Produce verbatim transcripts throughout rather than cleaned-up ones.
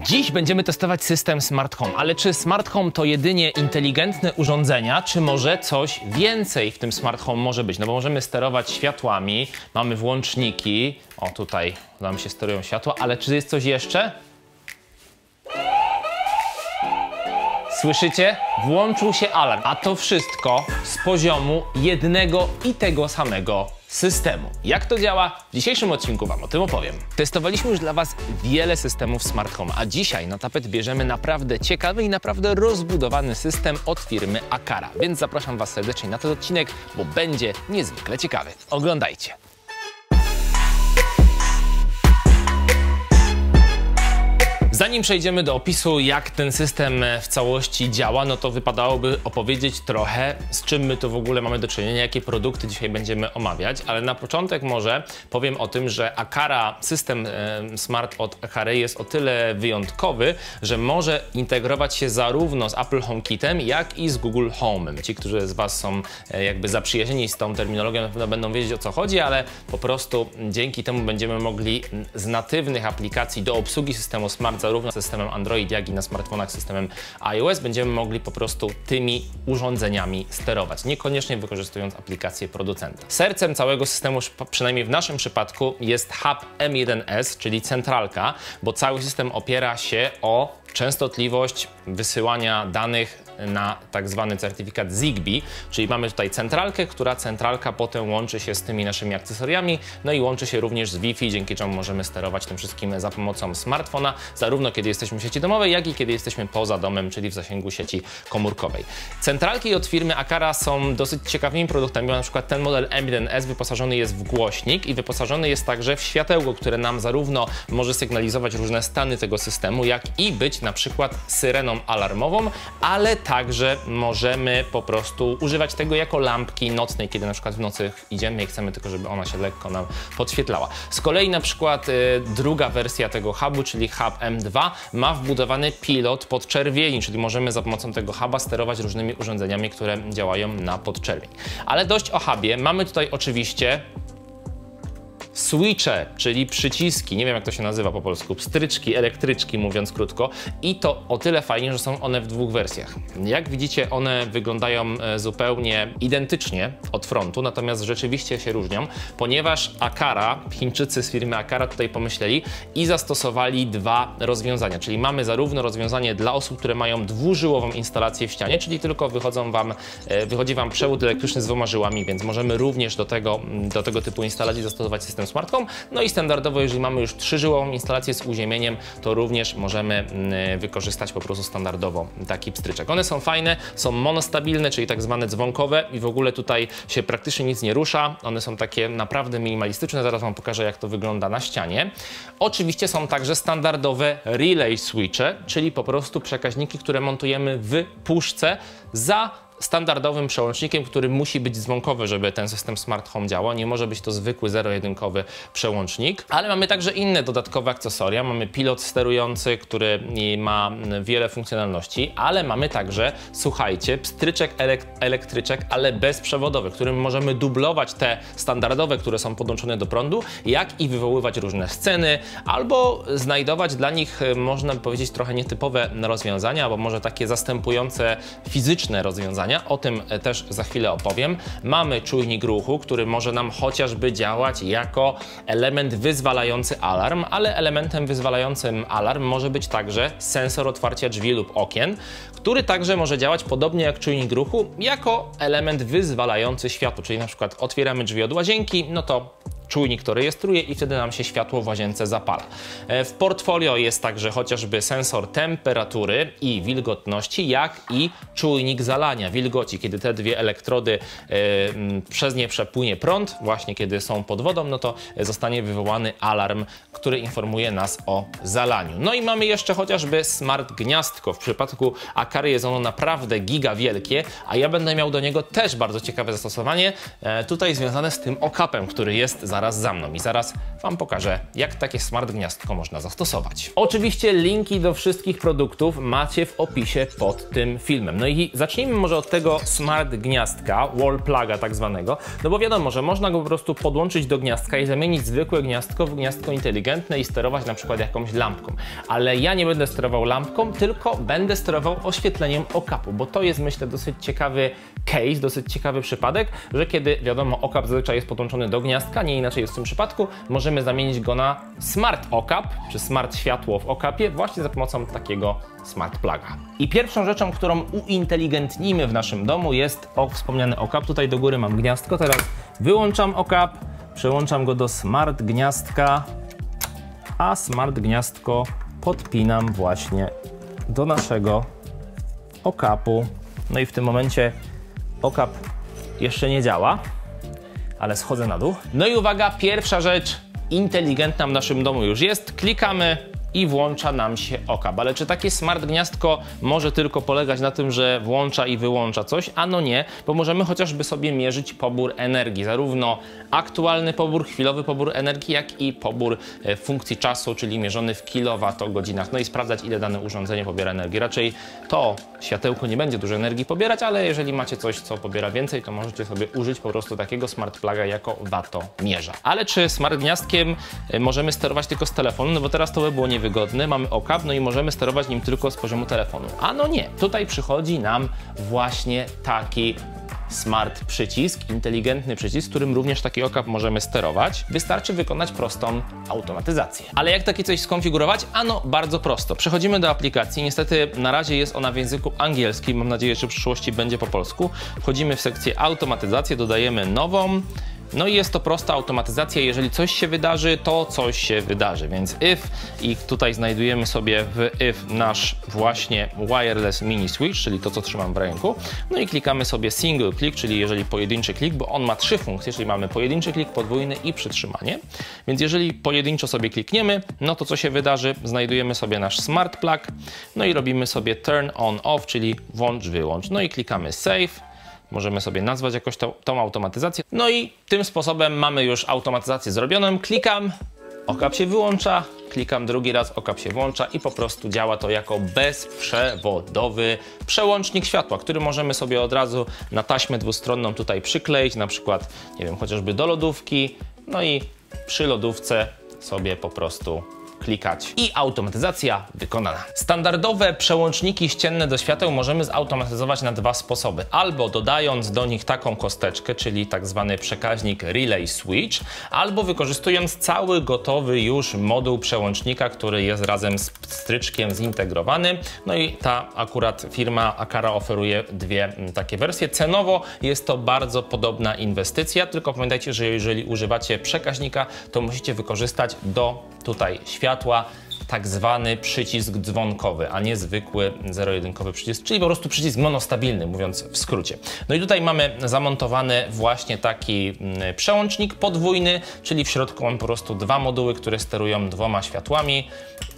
Dziś będziemy testować system Smart Home, ale czy Smart Home to jedynie inteligentne urządzenia, czy może coś więcej w tym Smart Home może być? No bo możemy sterować światłami, mamy włączniki, o tutaj nam się sterują światła, ale czy jest coś jeszcze? Słyszycie? Włączył się alarm, a to wszystko z poziomu jednego i tego samego systemu. Jak to działa? W dzisiejszym odcinku Wam o tym opowiem. Testowaliśmy już dla Was wiele systemów Smart Home, a dzisiaj na tapet bierzemy naprawdę ciekawy i naprawdę rozbudowany system od firmy Aqara. Więc zapraszam Was serdecznie na ten odcinek, bo będzie niezwykle ciekawy. Oglądajcie. Zanim przejdziemy do opisu, jak ten system w całości działa, no to wypadałoby opowiedzieć trochę, z czym my tu w ogóle mamy do czynienia, jakie produkty dzisiaj będziemy omawiać, ale na początek może powiem o tym, że Aqara, system e, Smart od Aqary jest o tyle wyjątkowy, że może integrować się zarówno z Apple HomeKitem, jak i z Google Home'em. Ci, którzy z Was są e, jakby zaprzyjaźnieni z tą terminologią, na pewno będą wiedzieć, o co chodzi, ale po prostu dzięki temu będziemy mogli z natywnych aplikacji do obsługi systemu Smart, zarówno systemem Android, jak i na smartfonach systemem iOS, będziemy mogli po prostu tymi urządzeniami sterować, niekoniecznie wykorzystując aplikację producenta. Sercem całego systemu, przynajmniej w naszym przypadku, jest hub M jeden S, czyli centralka, bo cały system opiera się o częstotliwość wysyłania danych na tak zwany certyfikat Zigbee, czyli mamy tutaj centralkę, która centralka potem łączy się z tymi naszymi akcesoriami, no i łączy się również z Wi-Fi, dzięki czemu możemy sterować tym wszystkim za pomocą smartfona, zarówno kiedy jesteśmy w sieci domowej, jak i kiedy jesteśmy poza domem, czyli w zasięgu sieci komórkowej. Centralki od firmy Aqara są dosyć ciekawymi produktami, bo na przykład ten model M jeden S wyposażony jest w głośnik i wyposażony jest także w światełko, które nam zarówno może sygnalizować różne stany tego systemu, jak i być na przykład syreną alarmową, ale także możemy po prostu używać tego jako lampki nocnej, kiedy na przykład w nocy idziemy i chcemy tylko, żeby ona się lekko nam podświetlała. Z kolei na przykład y, druga wersja tego hubu, czyli hub M dwa, ma wbudowany pilot podczerwieni, czyli możemy za pomocą tego huba sterować różnymi urządzeniami, które działają na podczerwień. Ale dość o hubie. Mamy tutaj oczywiście switche, czyli przyciski, nie wiem jak to się nazywa po polsku, pstryczki, elektryczki mówiąc krótko, i to o tyle fajnie, że są one w dwóch wersjach. Jak widzicie, one wyglądają zupełnie identycznie od frontu, natomiast rzeczywiście się różnią, ponieważ Aqara, Chińczycy z firmy Aqara tutaj pomyśleli i zastosowali dwa rozwiązania, czyli mamy zarówno rozwiązanie dla osób, które mają dwużyłową instalację w ścianie, czyli tylko wychodzą wam, wychodzi Wam przewód elektryczny z dwoma żyłami, więc możemy również do tego, do tego typu instalacji zastosować system Smart Home. No i standardowo, jeżeli mamy już trzyżyłową instalację z uziemieniem, to również możemy wykorzystać po prostu standardowo taki pstryczek. One są fajne, są monostabilne, czyli tak zwane dzwonkowe i w ogóle tutaj się praktycznie nic nie rusza. One są takie naprawdę minimalistyczne. Zaraz Wam pokażę, jak to wygląda na ścianie. Oczywiście są także standardowe relay switche, czyli po prostu przekaźniki, które montujemy w puszce za standardowym przełącznikiem, który musi być dzwonkowy, żeby ten system Smart Home działał. Nie może być to zwykły zero-jedynkowy przełącznik, ale mamy także inne dodatkowe akcesoria. Mamy pilot sterujący, który ma wiele funkcjonalności, ale mamy także, słuchajcie, pstryczek elektryczek, ale bezprzewodowy, którym możemy dublować te standardowe, które są podłączone do prądu, jak i wywoływać różne sceny, albo znajdować dla nich, można by powiedzieć, trochę nietypowe rozwiązania, albo może takie zastępujące fizyczne rozwiązania. O tym też za chwilę opowiem. Mamy czujnik ruchu, który może nam chociażby działać jako element wyzwalający alarm, ale elementem wyzwalającym alarm może być także sensor otwarcia drzwi lub okien, który także może działać podobnie jak czujnik ruchu, jako element wyzwalający światło, czyli na przykład otwieramy drzwi od łazienki, no to czujnik to rejestruje i wtedy nam się światło w łazience zapala. W portfolio jest także chociażby sensor temperatury i wilgotności, jak i czujnik zalania wilgoci. Kiedy te dwie elektrody yy, przez nie przepłynie prąd, właśnie kiedy są pod wodą, no to zostanie wywołany alarm, który informuje nas o zalaniu. No i mamy jeszcze chociażby smart gniazdko. W przypadku Aqary jest ono naprawdę giga wielkie, a ja będę miał do niego też bardzo ciekawe zastosowanie, e, tutaj związane z tym okapem, który jest za zaraz za mną i zaraz Wam pokażę, jak takie smart gniazdko można zastosować. Oczywiście linki do wszystkich produktów macie w opisie pod tym filmem. No i zacznijmy może od tego smart gniazdka, wall pluga tak zwanego, no bo wiadomo, że można go po prostu podłączyć do gniazdka i zamienić zwykłe gniazdko w gniazdko inteligentne i sterować na przykład jakąś lampką. Ale ja nie będę sterował lampką, tylko będę sterował oświetleniem okapu, bo to jest, myślę, dosyć ciekawy case, dosyć ciekawy przypadek, że kiedy wiadomo, okap zazwyczaj jest podłączony do gniazdka, nie inaczej jest w tym przypadku, możemy zamienić go na smart okap, czy smart światło w okapie właśnie za pomocą takiego smart pluga. I pierwszą rzeczą, którą uinteligentnimy w naszym domu jest o, wspomniany okap. Tutaj do góry mam gniazdko, teraz wyłączam okap, przełączam go do smart gniazdka, a smart gniazdko podpinam właśnie do naszego okapu. No i w tym momencie okap jeszcze nie działa, ale schodzę na dół. No i uwaga, pierwsza rzecz inteligentna w naszym domu już jest. Klikamy i włącza nam się okap. Ale czy takie smart gniazdko może tylko polegać na tym, że włącza i wyłącza coś? Ano nie, bo możemy chociażby sobie mierzyć pobór energii. Zarówno aktualny pobór, chwilowy pobór energii, jak i pobór funkcji czasu, czyli mierzony w kilowatogodzinach. No i sprawdzać, ile dane urządzenie pobiera energii. Raczej to światełko nie będzie dużo energii pobierać, ale jeżeli macie coś, co pobiera więcej, to możecie sobie użyć po prostu takiego smart pluga jako watomierza. Ale czy smart gniazdkiem możemy sterować tylko z telefonu? No bo teraz to by było niewygodne. Mamy okap, no i możemy sterować nim tylko z poziomu telefonu. A no nie, tutaj przychodzi nam właśnie taki smart przycisk, inteligentny przycisk, którym również taki okap możemy sterować. Wystarczy wykonać prostą automatyzację. Ale jak takie coś skonfigurować? Ano bardzo prosto. Przechodzimy do aplikacji. Niestety na razie jest ona w języku angielskim. Mam nadzieję, że w przyszłości będzie po polsku. Wchodzimy w sekcję automatyzację, dodajemy nową. No i jest to prosta automatyzacja, jeżeli coś się wydarzy, to coś się wydarzy, więc if i tutaj znajdujemy sobie w if nasz właśnie wireless mini switch, czyli to, co trzymam w ręku. No i klikamy sobie single click, czyli jeżeli pojedynczy klik, bo on ma trzy funkcje, czyli mamy pojedynczy klik, podwójny i przytrzymanie. Więc jeżeli pojedynczo sobie klikniemy, no to co się wydarzy? Znajdujemy sobie nasz smart plug, no i robimy sobie turn on off, czyli włącz, wyłącz. No i klikamy save. Możemy sobie nazwać jakoś tą, tą automatyzację. No i tym sposobem mamy już automatyzację zrobioną. Klikam, okap się wyłącza, klikam drugi raz, okap się włącza i po prostu działa to jako bezprzewodowy przełącznik światła, który możemy sobie od razu na taśmę dwustronną tutaj przykleić, na przykład, nie wiem, chociażby do lodówki, no i przy lodówce sobie po prostu klikać i automatyzacja wykonana. Standardowe przełączniki ścienne do świateł możemy zautomatyzować na dwa sposoby. Albo dodając do nich taką kosteczkę, czyli tak zwany przekaźnik Relay Switch, albo wykorzystując cały gotowy już moduł przełącznika, który jest razem z pstryczkiem zintegrowany. No i ta akurat firma Aqara oferuje dwie takie wersje. Cenowo jest to bardzo podobna inwestycja, tylko pamiętajcie, że jeżeli używacie przekaźnika, to musicie wykorzystać do tutaj światła tak zwany przycisk dzwonkowy, a nie zwykły zero-jedynkowy przycisk, czyli po prostu przycisk monostabilny, mówiąc w skrócie. No i tutaj mamy zamontowany właśnie taki przełącznik podwójny, czyli w środku mam po prostu dwa moduły, które sterują dwoma światłami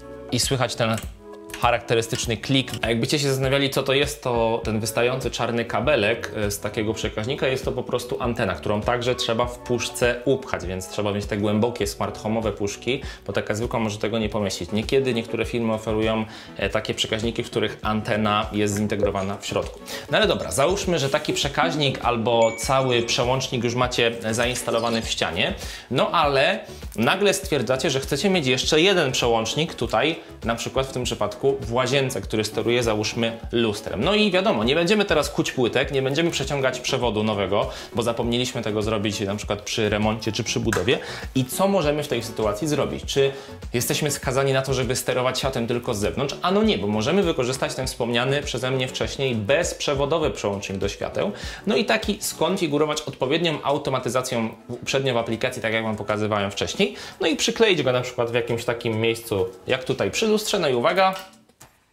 i słychać ten charakterystyczny klik. A jakbyście się zastanawiali, co to jest, to ten wystający czarny kabelek z takiego przekaźnika jest to po prostu antena, którą także trzeba w puszce upchać, więc trzeba mieć te głębokie smart home'owe puszki, bo taka zwykła może tego nie pomieścić. Niekiedy niektóre firmy oferują takie przekaźniki, w których antena jest zintegrowana w środku. No ale dobra, załóżmy, że taki przekaźnik albo cały przełącznik już macie zainstalowany w ścianie, no ale nagle stwierdzacie, że chcecie mieć jeszcze jeden przełącznik tutaj, na przykład w tym przypadku w łazience, który steruje, załóżmy, lustrem. No i wiadomo, nie będziemy teraz kuć płytek, nie będziemy przeciągać przewodu nowego, bo zapomnieliśmy tego zrobić na przykład przy remoncie czy przy budowie. I co możemy w tej sytuacji zrobić? Czy jesteśmy skazani na to, żeby sterować światłem tylko z zewnątrz? A no nie, bo możemy wykorzystać ten wspomniany przeze mnie wcześniej bezprzewodowy przełącznik do świateł. No i taki skonfigurować odpowiednią automatyzacją uprzednio w aplikacji, tak jak Wam pokazywałem wcześniej. No i przykleić go na przykład w jakimś takim miejscu, jak tutaj przy lustrze. No i uwaga,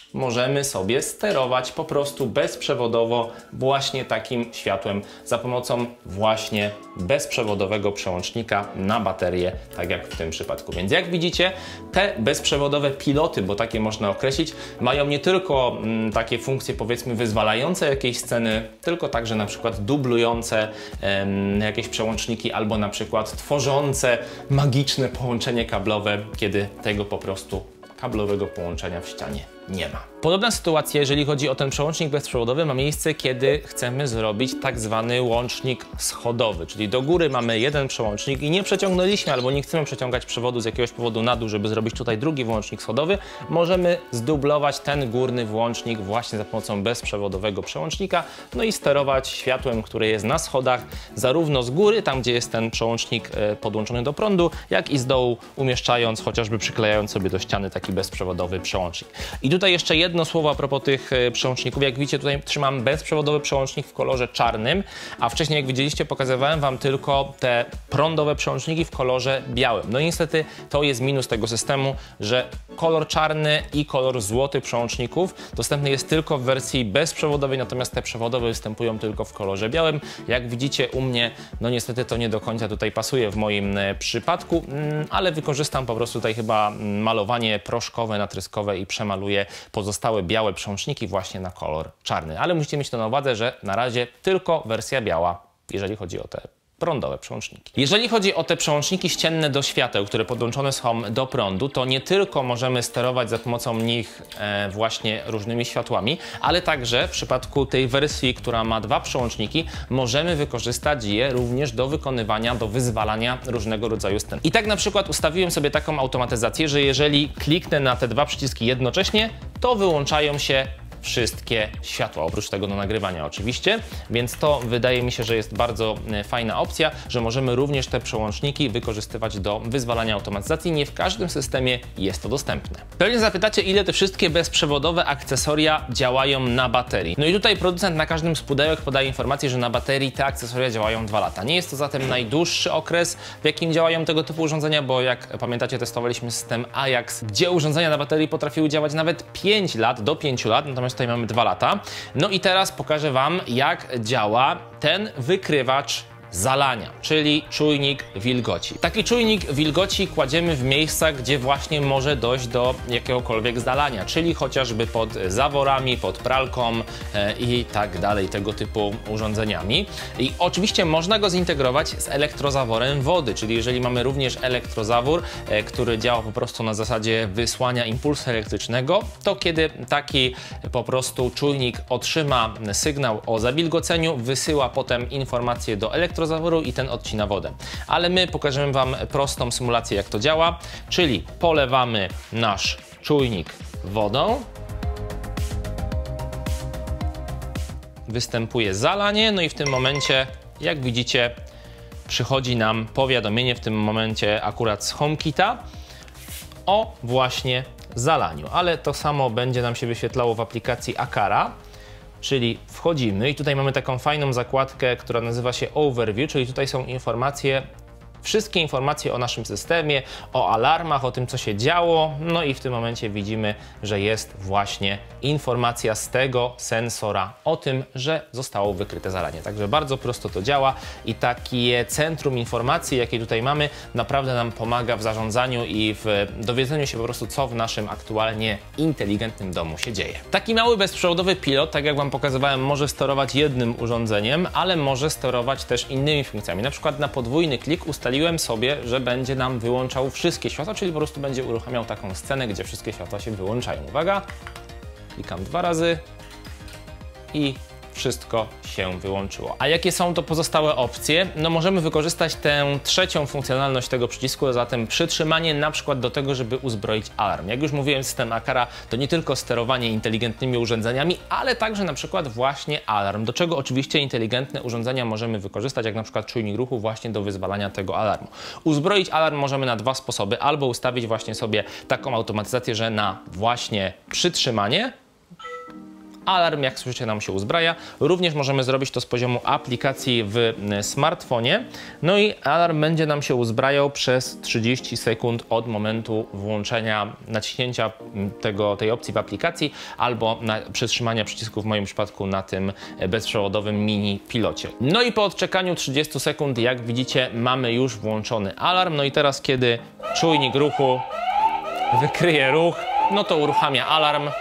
możemy sobie sterować po prostu bezprzewodowo właśnie takim światłem za pomocą właśnie bezprzewodowego przełącznika na baterię, tak jak w tym przypadku. Więc jak widzicie, te bezprzewodowe piloty, bo takie można określić, mają nie tylko mm, takie funkcje, powiedzmy, wyzwalające jakieś sceny, tylko także na przykład dublujące em, jakieś przełączniki albo na przykład tworzące magiczne połączenie kablowe, kiedy tego po prostu kablowego połączenia w ścianie nie ma. Podobna sytuacja, jeżeli chodzi o ten przełącznik bezprzewodowy, ma miejsce, kiedy chcemy zrobić tak zwany łącznik schodowy, czyli do góry mamy jeden przełącznik i nie przeciągnęliśmy albo nie chcemy przeciągać przewodu z jakiegoś powodu na dół, żeby zrobić tutaj drugi włącznik schodowy, możemy zdublować ten górny włącznik właśnie za pomocą bezprzewodowego przełącznika, no i sterować światłem, które jest na schodach, zarówno z góry, tam gdzie jest ten przełącznik podłączony do prądu, jak i z dołu, umieszczając, chociażby przyklejając sobie do ściany taki bezprzewodowy przełącznik. I tutaj jeszcze jedno słowo a propos tych przełączników. Jak widzicie, tutaj trzymam bezprzewodowy przełącznik w kolorze czarnym, a wcześniej, jak widzieliście, pokazywałem Wam tylko te prądowe przełączniki w kolorze białym. No i niestety to jest minus tego systemu, że kolor czarny i kolor złoty przełączników dostępny jest tylko w wersji bezprzewodowej, natomiast te przewodowe występują tylko w kolorze białym. Jak widzicie u mnie, no niestety to nie do końca tutaj pasuje w moim przypadku, ale wykorzystam po prostu tutaj chyba malowanie proszkowe, natryskowe i przemaluję pozostałe białe przełączniki właśnie na kolor czarny. Ale musicie mieć to na uwadze, że na razie tylko wersja biała, jeżeli chodzi o te prądowe przełączniki. Jeżeli chodzi o te przełączniki ścienne do świateł, które podłączone są do prądu, to nie tylko możemy sterować za pomocą nich e, właśnie różnymi światłami, ale także w przypadku tej wersji, która ma dwa przełączniki, możemy wykorzystać je również do wykonywania, do wyzwalania różnego rodzaju scen. I tak na przykład ustawiłem sobie taką automatyzację, że jeżeli kliknę na te dwa przyciski jednocześnie, to wyłączają się wszystkie światła, oprócz tego do nagrywania oczywiście, więc to wydaje mi się, że jest bardzo fajna opcja, że możemy również te przełączniki wykorzystywać do wyzwalania automatyzacji. Nie w każdym systemie jest to dostępne. Pewnie zapytacie, ile te wszystkie bezprzewodowe akcesoria działają na baterii. No i tutaj producent na każdym z pudełek podaje informację, że na baterii te akcesoria działają dwa lata. Nie jest to zatem najdłuższy okres, w jakim działają tego typu urządzenia, bo jak pamiętacie, testowaliśmy system Ajax, gdzie urządzenia na baterii potrafiły działać nawet pięć lat, do pięciu lat, natomiast tutaj mamy dwa lata. No i teraz pokażę Wam, jak działa ten wykrywacz zalania, czyli czujnik wilgoci. Taki czujnik wilgoci kładziemy w miejscach, gdzie właśnie może dojść do jakiegokolwiek zalania, czyli chociażby pod zaworami, pod pralką e, i tak dalej, tego typu urządzeniami. I oczywiście można go zintegrować z elektrozaworem wody, czyli jeżeli mamy również elektrozawór, e, który działa po prostu na zasadzie wysłania impulsu elektrycznego, to kiedy taki po prostu czujnik otrzyma sygnał o zawilgoceniu, wysyła potem informację do elektrozaworu i ten odcina wodę. Ale my pokażemy Wam prostą symulację, jak to działa, czyli polewamy nasz czujnik wodą, występuje zalanie, no i w tym momencie, jak widzicie, przychodzi nam powiadomienie, w tym momencie akurat z HomeKita, o właśnie zalaniu, ale to samo będzie nam się wyświetlało w aplikacji Aqara. Czyli wchodzimy i tutaj mamy taką fajną zakładkę, która nazywa się Overview, czyli tutaj są informacje, wszystkie informacje o naszym systemie, o alarmach, o tym, co się działo. No i w tym momencie widzimy, że jest właśnie informacja z tego sensora o tym, że zostało wykryte zalanie. Także bardzo prosto to działa i takie centrum informacji, jakie tutaj mamy, naprawdę nam pomaga w zarządzaniu i w dowiedzeniu się po prostu, co w naszym aktualnie inteligentnym domu się dzieje. Taki mały bezprzewodowy pilot, tak jak Wam pokazywałem, może sterować jednym urządzeniem, ale może sterować też innymi funkcjami. Na przykład na podwójny klik ustaliłem sobie, że będzie nam wyłączał wszystkie światła, czyli po prostu będzie uruchamiał taką scenę, gdzie wszystkie światła się wyłączają. Uwaga, klikam dwa razy i wszystko się wyłączyło. A jakie są to pozostałe opcje? No możemy wykorzystać tę trzecią funkcjonalność tego przycisku, a zatem przytrzymanie na przykład do tego, żeby uzbroić alarm. Jak już mówiłem, system Aqara to nie tylko sterowanie inteligentnymi urządzeniami, ale także na przykład właśnie alarm, do czego oczywiście inteligentne urządzenia możemy wykorzystać, jak na przykład czujnik ruchu właśnie do wyzwalania tego alarmu. Uzbroić alarm możemy na dwa sposoby, albo ustawić właśnie sobie taką automatyzację, że na właśnie przytrzymanie, alarm, jak słyszycie, nam się uzbraja. Również możemy zrobić to z poziomu aplikacji w smartfonie. No i alarm będzie nam się uzbrajał przez trzydzieści sekund od momentu włączenia, naciśnięcia tego, tej opcji w aplikacji albo na przytrzymania przycisku w moim przypadku na tym bezprzewodowym mini pilocie. No i po odczekaniu trzydziestu sekund, jak widzicie, mamy już włączony alarm. No i teraz, kiedy czujnik ruchu wykryje ruch, no to uruchamia alarm.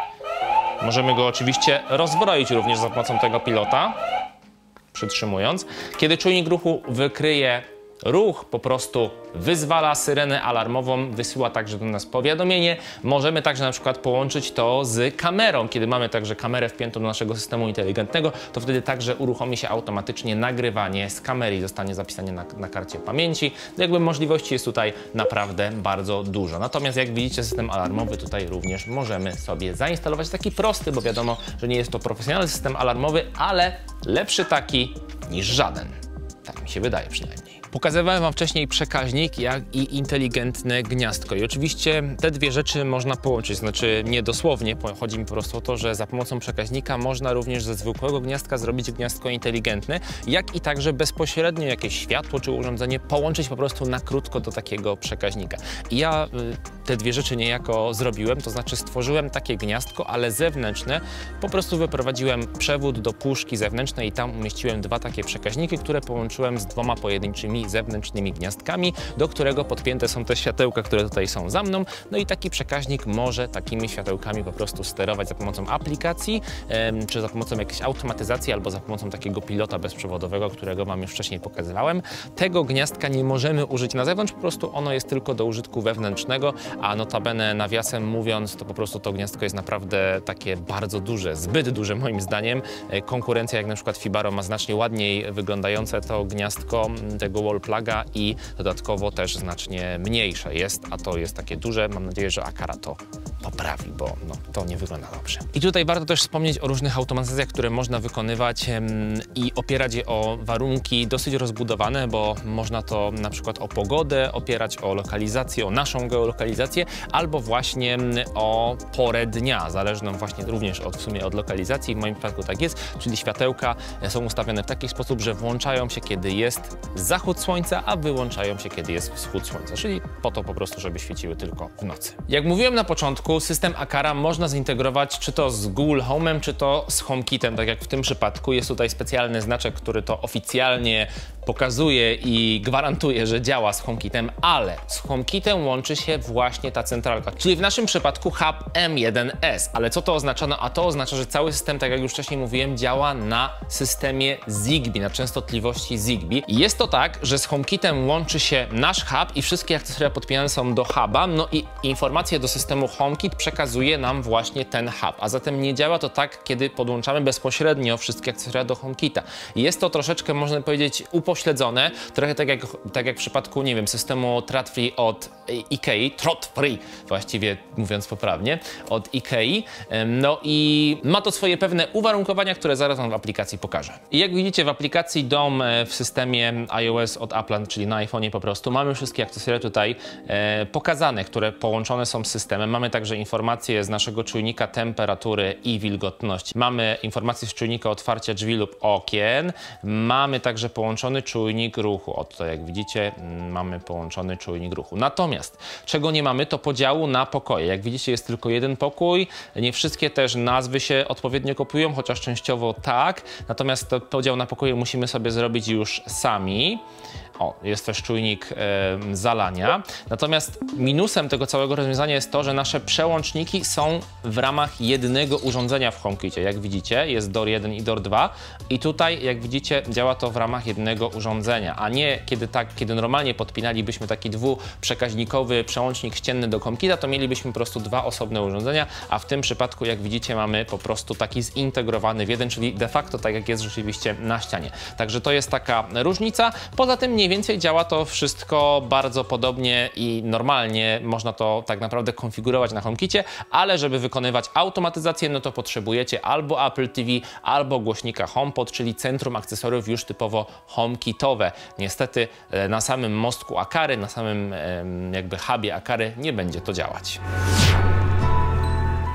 Możemy go oczywiście rozbroić również za pomocą tego pilota, przytrzymując. Kiedy czujnik ruchu wykryje ruch, po prostu wyzwala syrenę alarmową, wysyła także do nas powiadomienie. Możemy także na przykład połączyć to z kamerą. Kiedy mamy także kamerę wpiętą do naszego systemu inteligentnego, to wtedy także uruchomi się automatycznie nagrywanie z kamery i zostanie zapisane na, na karcie pamięci. Jakby możliwości jest tutaj naprawdę bardzo dużo. Natomiast jak widzicie, system alarmowy tutaj również możemy sobie zainstalować. Taki prosty, bo wiadomo, że nie jest to profesjonalny system alarmowy, ale lepszy taki niż żaden. Tak mi się wydaje przynajmniej. Pokazywałem Wam wcześniej przekaźnik, jak i inteligentne gniazdko. I oczywiście te dwie rzeczy można połączyć, znaczy nie dosłownie, chodzi mi po prostu o to, że za pomocą przekaźnika można również ze zwykłego gniazdka zrobić gniazdko inteligentne, jak i także bezpośrednio jakieś światło czy urządzenie połączyć po prostu na krótko do takiego przekaźnika. I ja y, te dwie rzeczy niejako zrobiłem, to znaczy stworzyłem takie gniazdko, ale zewnętrzne. Po prostu wyprowadziłem przewód do puszki zewnętrznej i tam umieściłem dwa takie przekaźniki, które połączyłem z dwoma pojedynczymi zewnętrznymi gniazdkami, do którego podpięte są te światełka, które tutaj są za mną. No i taki przekaźnik może takimi światełkami po prostu sterować za pomocą aplikacji, em, czy za pomocą jakiejś automatyzacji, albo za pomocą takiego pilota bezprzewodowego, którego Wam już wcześniej pokazywałem. Tego gniazdka nie możemy użyć na zewnątrz, po prostu ono jest tylko do użytku wewnętrznego, a notabene nawiasem mówiąc, to po prostu to gniazdko jest naprawdę takie bardzo duże, zbyt duże moim zdaniem. Konkurencja jak na przykład Fibaro ma znacznie ładniej wyglądające to gniazdko tego wall pluga i dodatkowo też znacznie mniejsze jest, a to jest takie duże. Mam nadzieję, że Aqara to poprawi, bo no, to nie wygląda dobrze. I tutaj warto też wspomnieć o różnych automatyzacjach, które można wykonywać em, i opierać je o warunki dosyć rozbudowane, bo można to na przykład o pogodę opierać, o lokalizację, o naszą geolokalizację, albo właśnie o porę dnia, zależną właśnie również od, w sumie od lokalizacji. W moim przypadku tak jest, czyli światełka są ustawione w taki sposób, że włączają się, kiedy jest zachód słońca, a wyłączają się, kiedy jest wschód słońca, czyli po to po prostu, żeby świeciły tylko w nocy. Jak mówiłem na początku, system Aqara można zintegrować czy to z Google Home'em, czy to z HomeKitem, tak jak w tym przypadku. Jest tutaj specjalny znaczek, który to oficjalnie pokazuje i gwarantuje, że działa z HomeKitem, ale z HomeKitem łączy się właśnie ta centralka, czyli w naszym przypadku hub M jeden S. Ale co to oznacza? No a to oznacza, że cały system, tak jak już wcześniej mówiłem, działa na systemie Zigbee, na częstotliwości Zigbee. I jest to tak, że z HomeKitem łączy się nasz hub i wszystkie akcesoria podpinane są do huba, no i informacje do systemu HomeKit przekazuje nam właśnie ten hub. A zatem nie działa to tak, kiedy podłączamy bezpośrednio wszystkie akcesoria do HomeKita. Jest to troszeczkę, można powiedzieć, upośledzone, trochę tak jak, tak jak w przypadku, nie wiem, systemu Trot-Free od Ikei, Trot-Free właściwie mówiąc poprawnie, od Ikei. No i ma to swoje pewne uwarunkowania, które zaraz Wam w aplikacji pokażę. I jak widzicie, w aplikacji Dom w systemie iOS od Apple'a, czyli na iPhone'ie po prostu, mamy wszystkie akcesoria tutaj e, pokazane, które połączone są z systemem. Mamy także informacje z naszego czujnika temperatury i wilgotności. Mamy informacje z czujnika otwarcia drzwi lub okien. Mamy także połączony czujnik ruchu. Oto jak widzicie, mamy połączony czujnik ruchu. Natomiast czego nie mamy, to podziału na pokoje. Jak widzicie, jest tylko jeden pokój. Nie wszystkie też nazwy się odpowiednio kopiują, chociaż częściowo tak. Natomiast to podział na pokoje musimy sobie zrobić już sami. O, jest też czujnik e, zalania. Natomiast minusem tego całego rozwiązania jest to, że nasze przełączniki są w ramach jednego urządzenia w HomeKicie. Jak widzicie, jest door jeden i door dwa i tutaj, jak widzicie, działa to w ramach jednego urządzenia, a nie kiedy tak, kiedy normalnie podpinalibyśmy taki dwuprzekaźnikowy przełącznik ścienny do HomeKita, to mielibyśmy po prostu dwa osobne urządzenia, a w tym przypadku, jak widzicie, mamy po prostu taki zintegrowany w jeden, czyli de facto tak jak jest rzeczywiście na ścianie. Także to jest taka różnica. Poza tym nie Mniej więcej działa to wszystko bardzo podobnie i normalnie można to tak naprawdę konfigurować na HomeKicie, ale żeby wykonywać automatyzację, no to potrzebujecie albo Apple T V, albo głośnika HomePod, czyli centrum akcesoriów już typowo HomeKitowe. Niestety na samym mostku Aqary, na samym jakby hubie Aqary nie będzie to działać.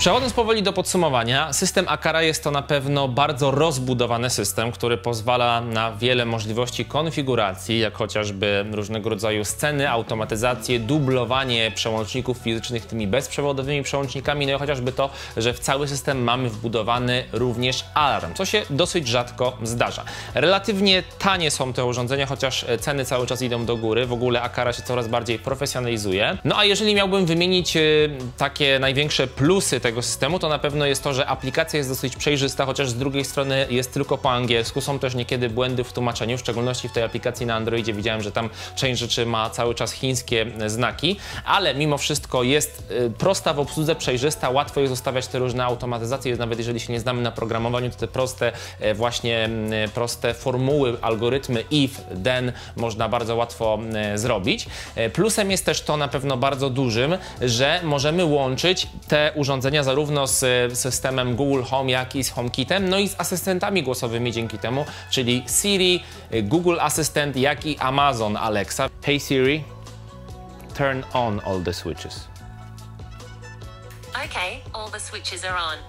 Przechodząc powoli do podsumowania, system Aqara jest to na pewno bardzo rozbudowany system, który pozwala na wiele możliwości konfiguracji, jak chociażby różnego rodzaju sceny, automatyzację, dublowanie przełączników fizycznych tymi bezprzewodowymi przełącznikami, no i chociażby to, że w cały system mamy wbudowany również alarm, co się dosyć rzadko zdarza. Relatywnie tanie są te urządzenia, chociaż ceny cały czas idą do góry. W ogóle Aqara się coraz bardziej profesjonalizuje. No a jeżeli miałbym wymienić y, takie największe plusy tego systemu, to na pewno jest to, że aplikacja jest dosyć przejrzysta, chociaż z drugiej strony jest tylko po angielsku. Są też niekiedy błędy w tłumaczeniu, w szczególności w tej aplikacji na Androidzie widziałem, że tam część rzeczy ma cały czas chińskie znaki, ale mimo wszystko jest y, prosta w obsłudze, przejrzysta, łatwo jest zostawiać te różne automatyzacje, nawet jeżeli się nie znamy na programowaniu, to te proste y, właśnie y, proste formuły, algorytmy if, then można bardzo łatwo y, zrobić. Y, plusem jest też to na pewno bardzo dużym, że możemy łączyć te urządzenia zarówno z systemem Google Home, jak i z HomeKitem, no i z asystentami głosowymi dzięki temu, czyli Siri, Google Assistant, jak i Amazon Alexa. Hey Siri, turn on all the switches. Okay, all the switches are on.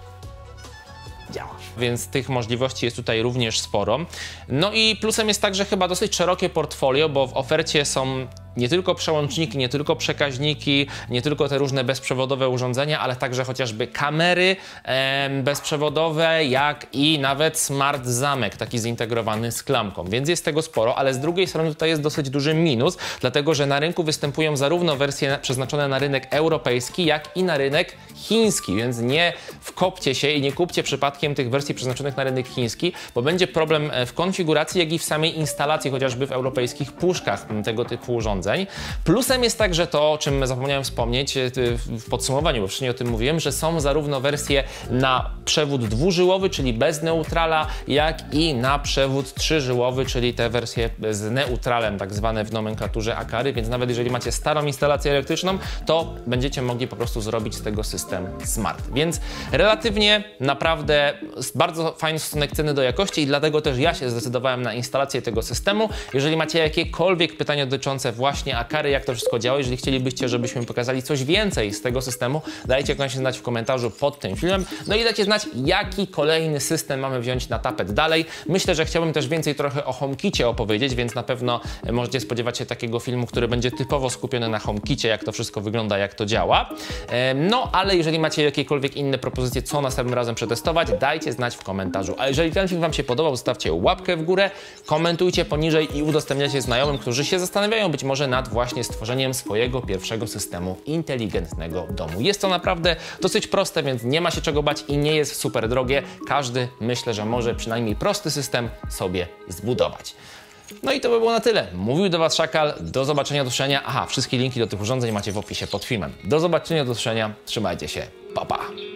Działa. Więc tych możliwości jest tutaj również sporo. No i plusem jest także chyba dosyć szerokie portfolio, bo w ofercie są nie tylko przełączniki, nie tylko przekaźniki, nie tylko te różne bezprzewodowe urządzenia, ale także chociażby kamery e, bezprzewodowe, jak i nawet smart zamek, taki zintegrowany z klamką. Więc jest tego sporo, ale z drugiej strony tutaj jest dosyć duży minus, dlatego że na rynku występują zarówno wersje przeznaczone na rynek europejski, jak i na rynek chiński, więc nie wkopcie się i nie kupcie przypadkiem tych wersji przeznaczonych na rynek chiński, bo będzie problem w konfiguracji, jak i w samej instalacji, chociażby w europejskich puszkach tego typu urządzeń. Plusem jest także to, o czym zapomniałem wspomnieć w podsumowaniu, bo wcześniej o tym mówiłem, że są zarówno wersje na przewód dwużyłowy, czyli bez neutrala, jak i na przewód trzyżyłowy, czyli te wersje z neutralem, tak zwane w nomenklaturze Aqary, więc nawet jeżeli macie starą instalację elektryczną, to będziecie mogli po prostu zrobić z tego system smart. Więc relatywnie naprawdę bardzo fajny stosunek ceny do jakości i dlatego też ja się zdecydowałem na instalację tego systemu. Jeżeli macie jakiekolwiek pytania dotyczące właśnie Aqary, jak to wszystko działa, jeżeli chcielibyście, żebyśmy pokazali coś więcej z tego systemu, dajcie koniecznie znać w komentarzu pod tym filmem. No i dajcie znać, jaki kolejny system mamy wziąć na tapet dalej. Myślę, że chciałbym też więcej trochę o HomeKicie opowiedzieć, więc na pewno możecie spodziewać się takiego filmu, który będzie typowo skupiony na HomeKicie, jak to wszystko wygląda, jak to działa. No, ale jeżeli macie jakiekolwiek inne propozycje, co następnym razem przetestować, dajcie znać w komentarzu. A jeżeli ten film Wam się podobał, zostawcie łapkę w górę, komentujcie poniżej i udostępniacie znajomym, którzy się zastanawiają być może nad właśnie stworzeniem swojego pierwszego systemu inteligentnego domu. Jest to naprawdę dosyć proste, więc nie ma się czego bać i nie jest super drogie. Każdy, myślę, że może przynajmniej prosty system sobie zbudować. No i to by było na tyle. Mówił do Was Szakal. Do zobaczenia, do usłyszenia. Aha, wszystkie linki do tych urządzeń macie w opisie pod filmem. Do zobaczenia, do usłyszenia. Trzymajcie się. Pa, pa.